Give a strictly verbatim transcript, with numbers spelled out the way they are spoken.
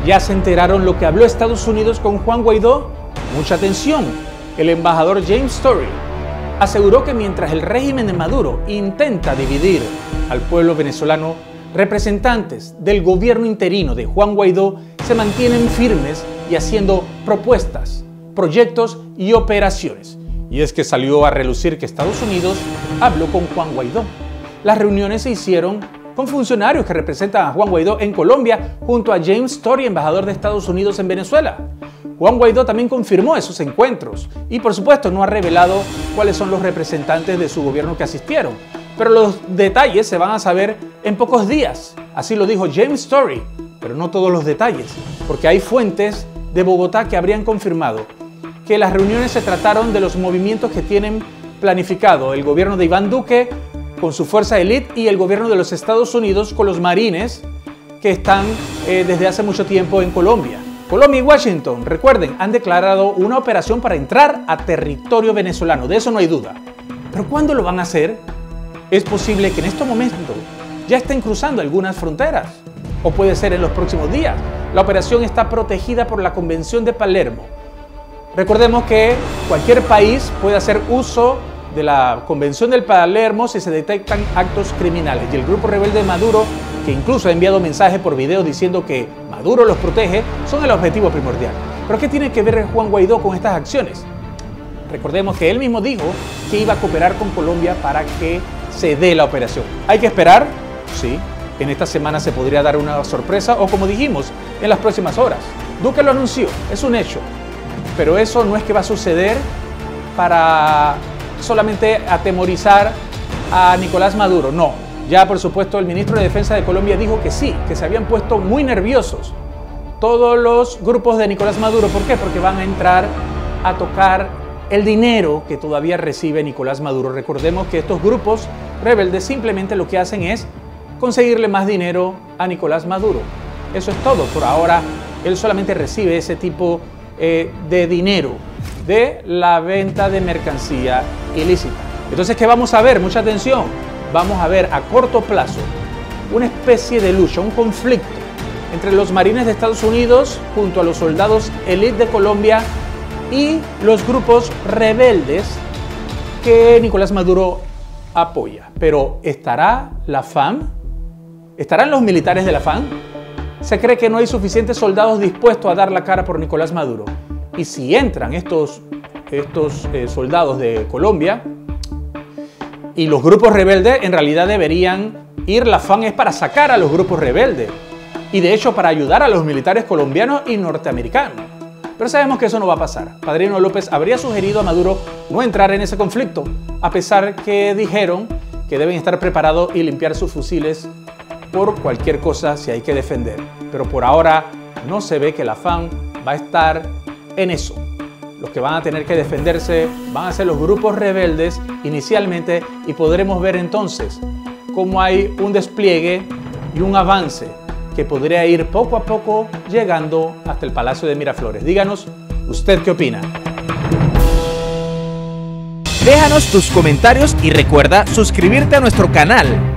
¿Ya se enteraron lo que habló Estados Unidos con Juan Guaidó? Mucha atención. El embajador James Story aseguró que mientras el régimen de Maduro intenta dividir al pueblo venezolano, representantes del gobierno interino de Juan Guaidó se mantienen firmes y haciendo propuestas, proyectos y operaciones. Y es que salió a relucir que Estados Unidos habló con Juan Guaidó. Las reuniones se hicieron con funcionarios que representan a Juan Guaidó en Colombia junto a James Story, embajador de Estados Unidos en Venezuela. Juan Guaidó también confirmó esos encuentros y por supuesto no ha revelado cuáles son los representantes de su gobierno que asistieron. Pero los detalles se van a saber en pocos días. Así lo dijo James Story, pero no todos los detalles, porque hay fuentes de Bogotá que habrían confirmado que las reuniones se trataron de los movimientos que tienen planificado el gobierno de Iván Duque con su fuerza élite y el gobierno de los Estados Unidos con los marines que están eh, desde hace mucho tiempo en Colombia. Colombia y Washington, recuerden, han declarado una operación para entrar a territorio venezolano, de eso no hay duda. ¿Pero cuándo lo van a hacer? Es posible que en estos momentos ya estén cruzando algunas fronteras, o puede ser en los próximos días. La operación está protegida por la Convención de Palermo. Recordemos que cualquier país puede hacer uso de la Convención del Palermo si se detectan actos criminales. Y el grupo rebelde de Maduro, que incluso ha enviado mensajes por video diciendo que Maduro los protege, son el objetivo primordial. ¿Pero qué tiene que ver Juan Guaidó con estas acciones? Recordemos que él mismo dijo que iba a cooperar con Colombia para que se dé la operación. ¿Hay que esperar? Sí. En esta semana se podría dar una sorpresa o, como dijimos, en las próximas horas. Duque lo anunció, es un hecho. Pero eso no es que va a suceder para solamente atemorizar a Nicolás Maduro, no. Ya, por supuesto, el ministro de Defensa de Colombia dijo que sí, que se habían puesto muy nerviosos todos los grupos de Nicolás Maduro. ¿Por qué? Porque van a entrar a tocar el dinero que todavía recibe Nicolás Maduro. Recordemos que estos grupos rebeldes simplemente lo que hacen es conseguirle más dinero a Nicolás Maduro. Eso es todo. Por ahora, él solamente recibe ese tipo eh, de dinero de la venta de mercancía ilícita. Entonces, ¿qué vamos a ver? Mucha atención. Vamos a ver a corto plazo una especie de lucha, un conflicto entre los marines de Estados Unidos junto a los soldados élite de Colombia y los grupos rebeldes que Nicolás Maduro apoya. Pero ¿estará la FARC? ¿Estarán los militares de la FARC? Se cree que no hay suficientes soldados dispuestos a dar la cara por Nicolás Maduro. Y si entran estos, estos eh, soldados de Colombia y los grupos rebeldes, en realidad deberían ir, la FARC es para sacar a los grupos rebeldes y de hecho para ayudar a los militares colombianos y norteamericanos. Pero sabemos que eso no va a pasar. Padrino López habría sugerido a Maduro no entrar en ese conflicto, a pesar que dijeron que deben estar preparados y limpiar sus fusiles por cualquier cosa si hay que defender. Pero por ahora no se ve que la FARC va a estar en eso. Los que van a tener que defenderse van a ser los grupos rebeldes inicialmente y podremos ver entonces cómo hay un despliegue y un avance que podría ir poco a poco llegando hasta el Palacio de Miraflores. Díganos, ¿usted qué opina? Déjanos tus comentarios y recuerda suscribirte a nuestro canal.